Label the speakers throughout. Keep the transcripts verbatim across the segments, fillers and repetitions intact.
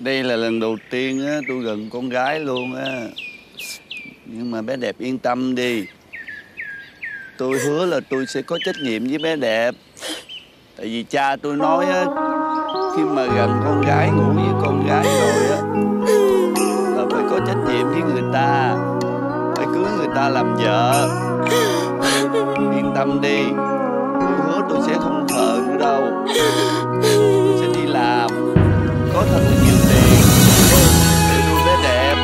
Speaker 1: Đây là lần đầu tiên á, tôi gần con gái luôn á. Nhưng mà bé Đẹp yên tâm đi. Tôi hứa là tôi sẽ có trách nhiệm với bé Đẹp. Tại vì cha tôi nói á, khi mà gần con gái, ngủ với con gái rồi á, là phải có trách nhiệm với người ta, phải cưới người ta làm vợ. Yên tâm đi, tôi hứa tôi sẽ không thờ nữa đâu. Tôi sẽ đi làm, có thật là nhiều tiền để nuôi bé Đẹp.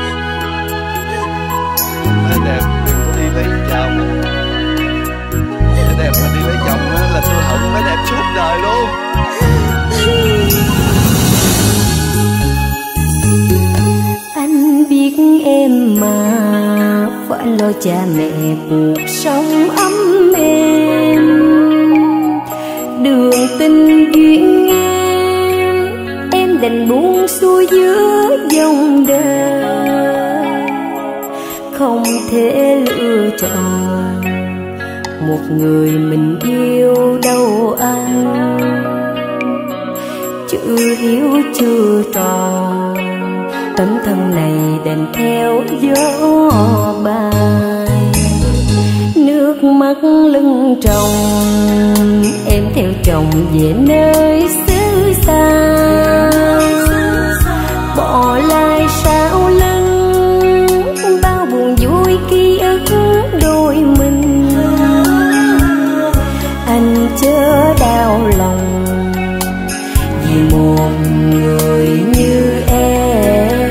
Speaker 1: Bé Đẹp đừng có đi lấy chồng. Bé Đẹp mà đi lấy chồng á là tôi hận bé Đẹp suốt đời luôn.
Speaker 2: Anh biết em mà phải lo cha mẹ cuộc sống ấm êm. Đường tình duyên ngang em đành buông xuôi giữa dòng đời. Không thể lựa chọn một người mình yêu đâu anh. Chữ hiếu chưa tròn, tấm thân này đành theo gió bay. Nước mắt lưng tròng, em theo chồng về nơi xứ xa. Bỏ lại sau lưng bao buồn vui ký ức đôi mình. Anh chớ đau lòng vì một người như em.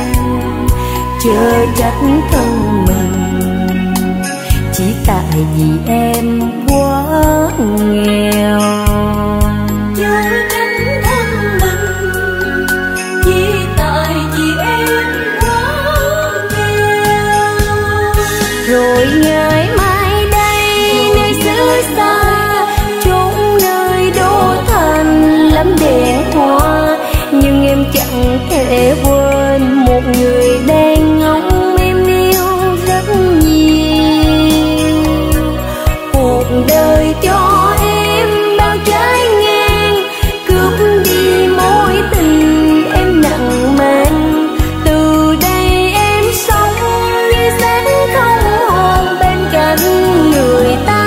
Speaker 2: Chớ trách thân mình chỉ tại vì em quá nghèo.
Speaker 3: Chớ trách thân mình chỉ tại vì em quá nghèo.
Speaker 2: Rồi ngày mai đây nơi xứ xa, chốn nơi đô thành lắm đèn hoa, nhưng em chẳng thể quên một người đang ngóng em yêu rất nhiều. Cuộc đời cho em bao trái ngang, cướp đi mối tình em nặng mang. Từ đây em sống như xác không hồn bên cạnh người ta.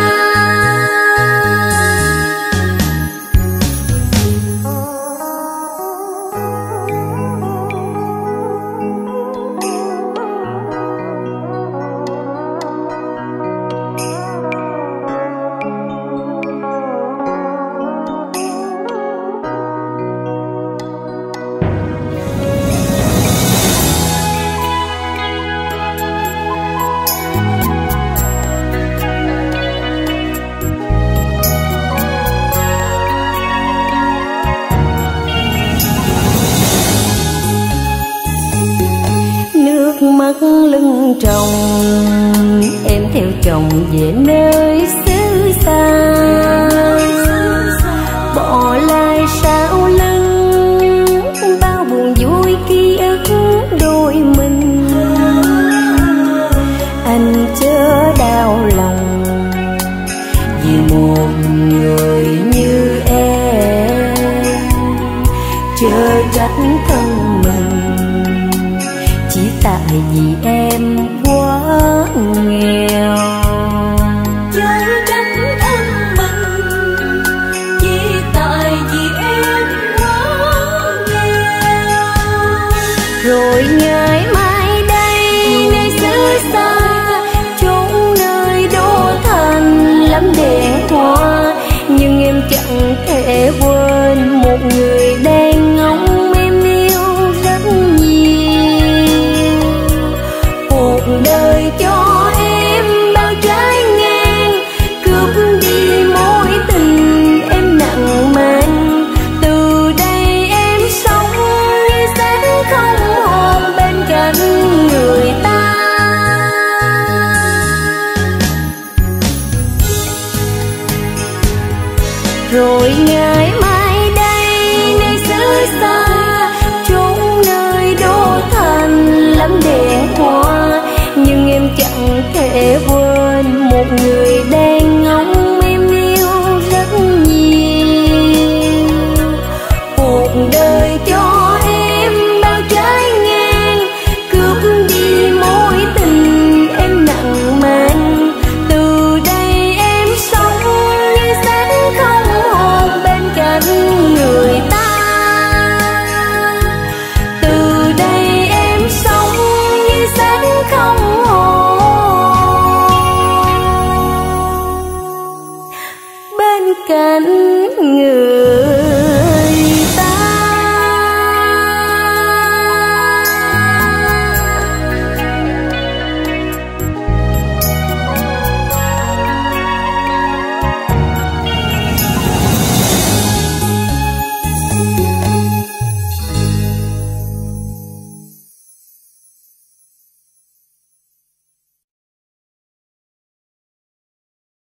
Speaker 2: Mắt lưng tròng, em theo chồng về nơi xứ xa. Bỏ lại sau lưng bao buồn vui ký ức đôi mình. Anh chớ đau lòng vì một người như em. Chớ trách thân mình chỉ tại vì em quá nghèo.
Speaker 3: Chớ trách thân mình chỉ tại vì em quá nghèo.
Speaker 2: Rồi ngày